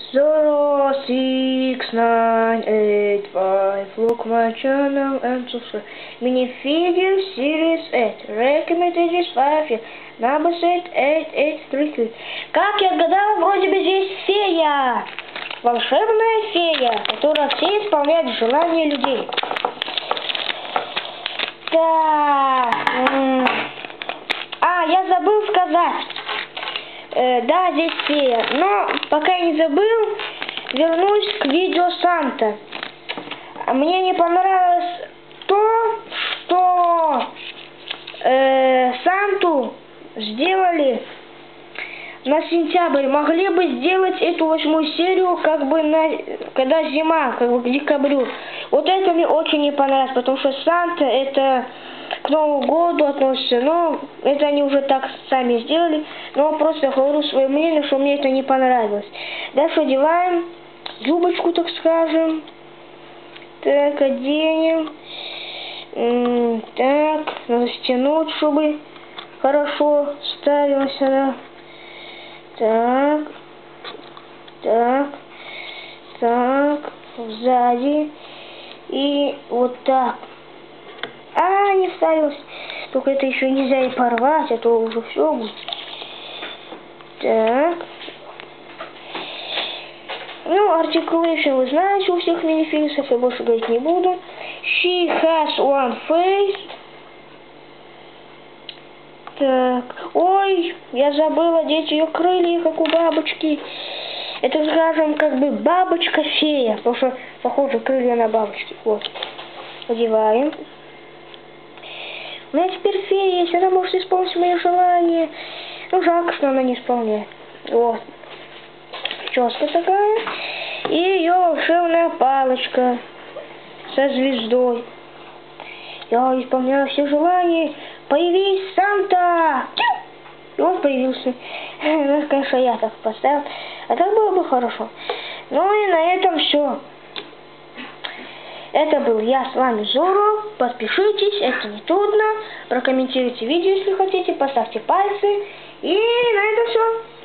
0, 6, 9, 8, 5. Look my channel and subscribe. Minifigure series 8. Recommended is 5. Number set 8833. Как я гадал, вроде бы здесь фея. Волшебная фея, которая все исполняет желания людей. Так. Я забыл сказать. Да, здесь фея. Но пока я не забыл, вернусь к видео Санта. Мне не понравилось то, что Санту сделали на сентябрь. Могли бы сделать эту 8-ю серию как бы когда зима, как бы к декабрю. Вот это мне очень не понравилось, потому что Санта это к Новому году относится. Но это они уже так сами сделали. Но просто говорю свое мнение, что мне это не понравилось. Дальше одеваем юбочку, так скажем. Так, оденем. Так, надо стянуть, чтобы хорошо ставилась она. Так, так, так, сзади. И вот так. Не вставилась. Только это еще нельзя и порвать, а то уже все будет. Так. Articulation вы знаете у всех минифигусов, я больше говорить не буду. She has one face. Так. Ой, я забыла одеть ее крылья, как у бабочки. Это, скажем, как бы бабочка-фея, потому что похоже крылья на бабочки. Вот. Одеваем. У меня теперь фея есть, она может исполнить мои желания. Жалко, что она не исполняет. Вот. Прическа такая. И ее волшебная палочка со звездой. Я исполняю все желания. Появись, Санта! И он появился. Ну, конечно, я так поставил. А так было бы хорошо. Ну и на этом все. Это был я, с вами Зоро. Подпишитесь, это не трудно. Прокомментируйте видео, если хотите. Поставьте пальцы. И на этом все.